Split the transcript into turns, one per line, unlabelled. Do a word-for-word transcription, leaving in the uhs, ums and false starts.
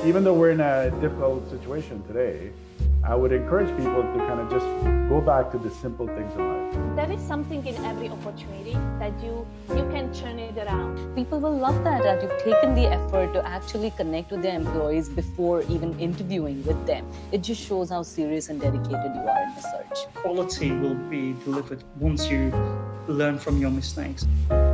Even though we're in a difficult situation today, I would encourage people to kind of just go back to the simple things in life.
There is something in every opportunity that you you can turn it around.
People will love that, that you've taken the effort to actually connect with their employees before even interviewing with them. It just shows how serious and dedicated you are in the search.
Quality will be delivered once you learn from your mistakes.